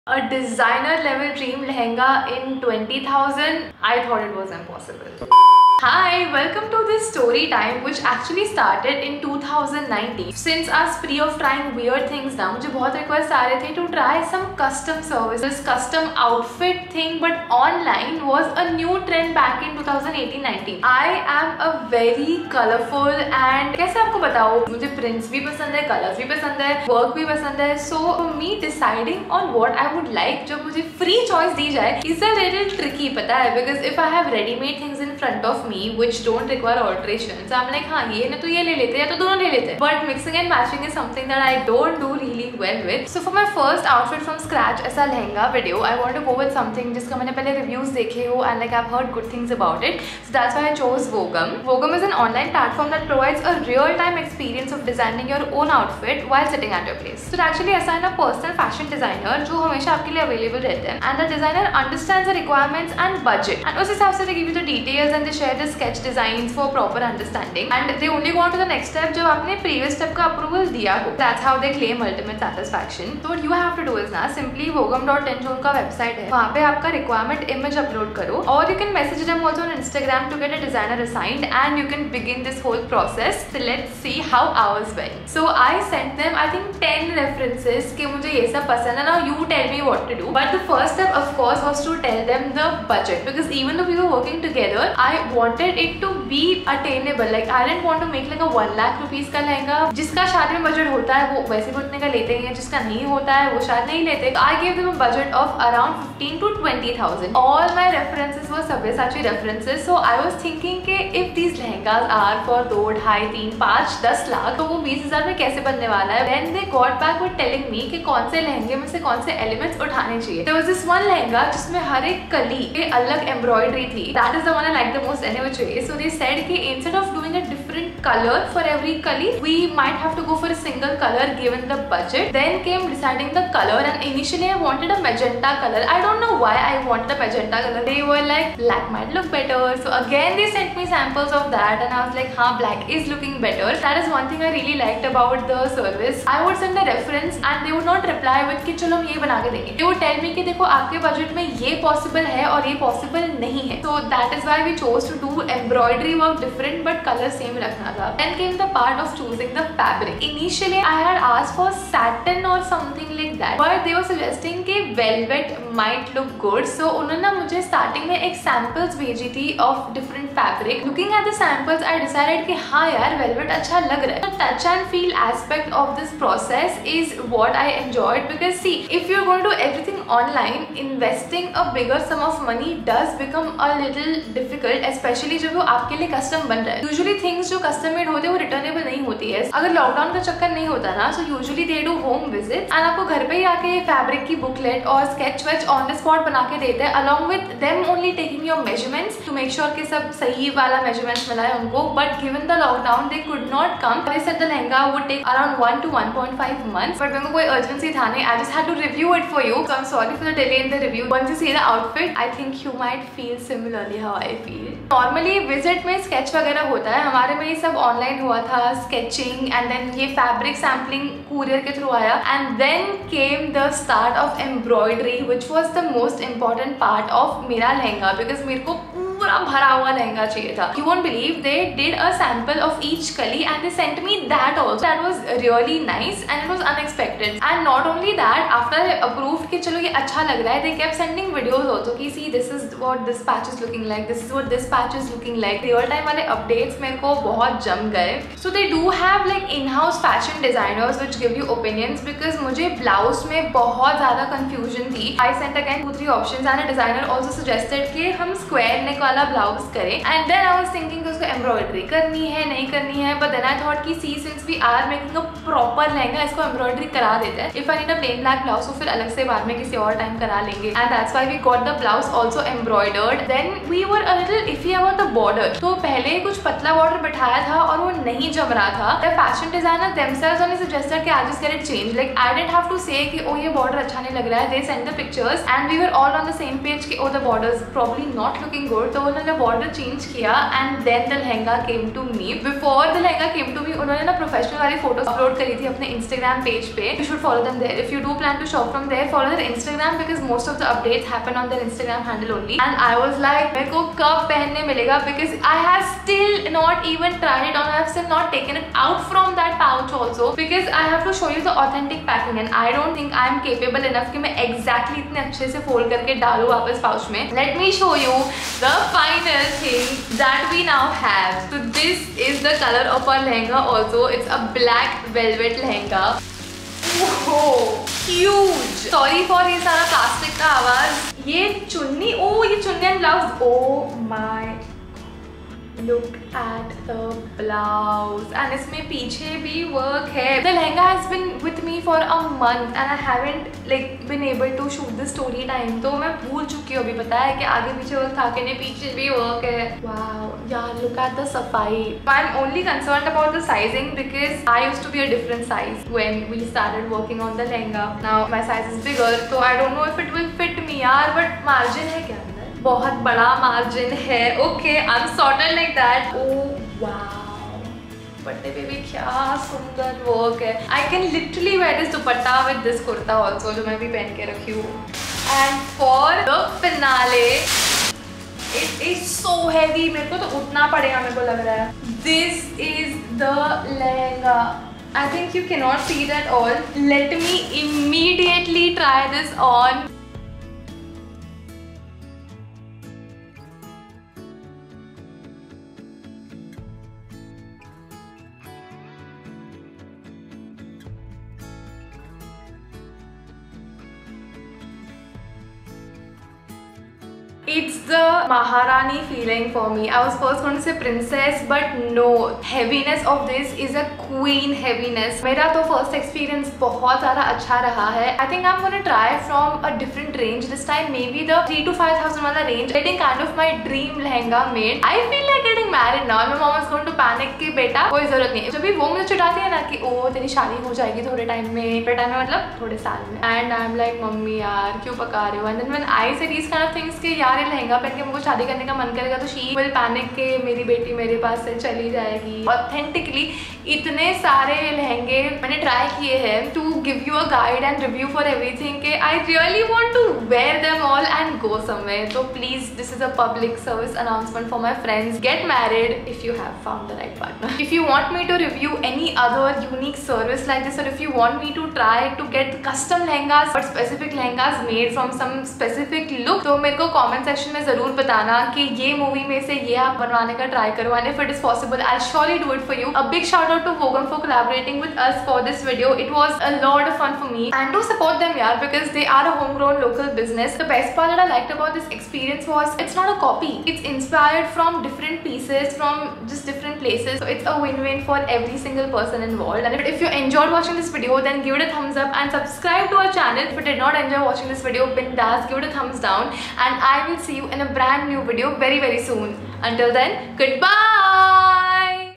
A designer level dream lehenga in 20,000. I thought it was impossible. Hi, welcome to this story time which actually started in 2019. Since I was free of trying weird things now, मुझे बहुत requests आ रहे थे to try some custom services, custom outfit thing, but online was a new trend back in 2018-19. I am a very colorful and कैसे आपको बताऊँ, मुझे prints भी पसंद है, colors भी पसंद है, work भी पसंद है. So for me deciding on what I would like जब मुझे free choice दी जाए is a little tricky, पता है, because if I have ready-made things in front of me which don't require alterations, so I'm like हाँ ये ना तो ये ले लेते हैं या तो दोनों ले लेते हैं. But mixing and matching is something that I don't do really well with. So for my first outfit from scratch ऐसा lehenga video, I want to go with something जिसका मैंने पहले reviews देखे हो and like I've heard good things about it. So that's why I chose Vogum. Vogum is an online platform that provides a real-time experience of designing your own outfit while sitting at your place. So it actually assign a personal fashion designer जो हमेशा आपके लिए available रहते हैं, and the designer understands the requirements and budget, and उस हिसाब से they give you the details and they share the sketch designs for proper understanding, and they only go on to the next step जब आपने previous step का approval दिया हो. That's how they claim ultimate satisfaction. So what you have to do is ना simply vogum.in जो उनका website है वहाँ पे आपका requirement image upload करो, और you can message them also on Instagram to get a designer assigned, and you can begin this whole process. So let's see how ours went. So I sent them I think 10 references कि मुझे ये सब पसंद है. Now you tell me what to do. But the first step of course was to tell them the budget, because even though we were working together, I wanted it to be attainable. Like I didn't want to make like a 1 lakh rupees का लहंगा. जिसका शादी में budget होता है वो वैसे भी उतने का लेते हैं, जिसका नहीं होता है वो शायद नहीं लेते. So I gave them a budget of around 15 to 20,000. All my references were Sabyasachi references. So I was thinking कि if these लहंगाs are for 2, 2.5, 3, 5, 10 lakh तो वो 20,000 में कैसे बनने वाला है. Then they got back with telling me कि कौन से लहंगे में से कौन से elements उठाने चाहिए. There was this one lehenga जिसमें हर एक कली पे अलग embroidery थी. That is the one I liked the most anyway. So they said कि instead of doing a different color for every kali, we might have to go for a single color given the budget. Then came deciding the color, and initially I wanted a magenta color. I don't know why I wanted a magenta color. They were like black might look better. So again they sent me samples of that, and I was like हाँ black is looking better. That is one thing I really liked about the service. I would send the reference and they would not reply with कि चलो हम ये बना के देंगे. They would tell me कि देखो आपके बजट में ये possible है और ये possible नहीं है. So that is why we chose to do embroidery work different but color same रखना था. Then came the part of choosing the fabric. Initially I had asked for satin or something like that, but they were suggesting कि velvet might look good. So उन्होंने मुझे starting में एक samples भेजी थी of different fabric. Looking at the samples I decided कि हाँ यार velvet अच्छा लग रहा है. The touch and feel aspect of this process is what I enjoyed, because see if you're going to do everything online, investing a bigger sum of money does become a little difficult, especially जब वो आपके लिए custom बन रहा है. Usually things जो custom made होते हैं वो रिटर्नेबल नहीं होती है. अगर लॉकडाउन का चक्कर नहीं होता ना, so usually they do home visit and आपको घर पे ही आके फैब्रिक की बुकलेट और sketch which on the spot बना के देते हैं, along with them only taking your measurements to make sure कि सब सही वाला मेजरमेंट्स मिला है उनको. But given the lockdown they could not come. They said the lehenga would take around 1 to 1.5 months. But मेरे को कोई अर्जेंसी था नहीं. I just had to review it for you. So I am sorry for the delay in the review. Once you see the outfit I think you might feel similarly how I feel. Normally visit में sketch वगैरह होता है, हमारे में ये सब online हुआ था, स्केचिंग, एंड देन ये फैब्रिक सैम्पलिंग कुरियर के थ्रू आया, and then came the start of embroidery which was the most important part of मेरा लहंगा, बिकॉज मेरे को पूरा भरा हुआ लहंगा चाहिए था. You won't believe they did a sample of each kali and they sent me that also. That was really nice and it was unexpected. And not only that, after I approved कि चलो ये अच्छा लग रहा है, they kept sending videos also कि see this is what this patch is looking like, this is what this patch is looking like. Real time वाले updates मेरे को बहुत जम गए. So they do have like in-house fashion designers which give you opinions, because मुझे blouse में बहुत ज़्यादा confusion थी. I sent again 2-3 options and a designer also suggested कि हम square neck वाला ब्लाउज करें, and then I was thinking उसको एम्ब्रॉयडरी करनी है नहीं करनी है, बट देन आई थॉट कि see since we are making a proper lehenga इसको एम्ब्रॉयडरी करा देते हैं. If I need a plain black blouse तो फिर अलग से बाद में किसी और टाइम करा लेंगे, and that's why we got the blouse also embroidered. Then we were a little iffy about the border. तो पहले कुछ पतला बॉर्डर बिठाया था और वो नहीं जम रहा था. The fashion designer themselves only suggested कि I just get it change. Like I didn't have to say कि ओ ये बॉर्डर अच्छा नहीं लग रहा है. They send the pictures and we were all on the same page कि oh the borders probably not looking good. तो तो उन्होंने बॉर्डर चेंज किया and then the lehenga came to me. Before the lehenga came to me उन्होंने ना professional वाली photos upload करी थी अपने इंस्टाग्राम पेज पे. You should follow them there. If you do plan to shop from there, follow there Instagram because most of the updates happen on their Instagram handle only. And I was like मेरे को कब पहनने मिलेगा because I have still not even tried it on. I have still not taken it out from that pouch also because I have to show you the authentic packing and I don't think I am capable enough कि मैं exactly इतने अच्छे से fold करके डालूँ वापस pouch में. Let me show you the final thing that we now have. So this is the color of our lehenga also. It's a black velvet lehenga. Oh, huge. Sorry for ये सारा plastic का आवाज. ये चुन्नी, oh ये चुन्नी and blouse. Oh my. Look at the blouse and इसमें पीछे भी work है. The lehenga has been with me for a month and I haven't like been able to shoot the story time. तो मैं भूल चुकी हूँ अभी. पता है कि आगे पीछे work था कि नहीं, पीछे भी work है. Wow, yeah, look at the सफाई. I'm only concerned about the sizing because I used to be a different size when we started working on the lehenga. Now my size is bigger, so I don't know if it will fit me यार. But margin है क्या? बहुत बड़ा margin है. Okay, I am sorted like that. Oh wow, दुपट्टे पे भी क्या सुंदर वर्क है. I can literally wear this dupatta with this kurta also जो मैं भी पहन के रखी हूँ. And for the finale it is so heavy. मेरे को तो उठना पड़ेगा, मेरे को लग रहा है. This is the lehenga. I think you cannot see that all. Let me immediately try this on. It's the Maharani feeling for me. I was first going to say princess, but no. Heaviness of this is a queen heaviness. मेरा तो first experience बहुत ज़्यादा अच्छा रहा है. I think I'm going to try from a different range this time. Maybe the 3,000 to 5,000 वाला range. Getting kind of my dream lehenga made. I feel like getting married now. My mom is going to panic कि बेटा कोई ज़रूरत नहीं है. जब भी वो मुझे चिढ़ाती है ना कि ओ तेरी शादी हो जाएगी थोड़े टाइम में मतलब थोड़े साल में. And I'm like मम्मी यार क्यों पका रहे हो. And then when I say these kind of things कि यार लहंगा पहन के मुझको शादी करने का मन करेगा तो शी विल पैनिक के मेरी बेटी मेरे पास से चली जाएगी. ऑथेंटिकली इतने सारे लहंगे मैंने ट्राई किए हैं to give you a guide and review for everything के I really want to wear them all and go somewhere. तो please this is a public service announcement for my friends. Get married if you have found the right partner. If you want me to review any other unique service like this और if you want me to try to get custom lehengas but specific lehengas made from some specific look तो मेरे को comment section में जरूर बताना कि ये movie में से ये आप बनवाने का ट्राई करो. And if it is possible I surely do it for you. A big shout out to Vogan for collaborating with us for this video. It was a lot of fun for me and do support them यार because they are a homegrown local business. The best part that I liked about this experience was it's not a copy. It's inspired from different pieces from just different places. So it's a win-win for every single person involved. And if you enjoyed watching this video, then give it a thumbs up and subscribe to our channel. If you did not enjoy watching this video, bindas give it a thumbs down. And I will see you in a brand new video very soon. Until then, goodbye.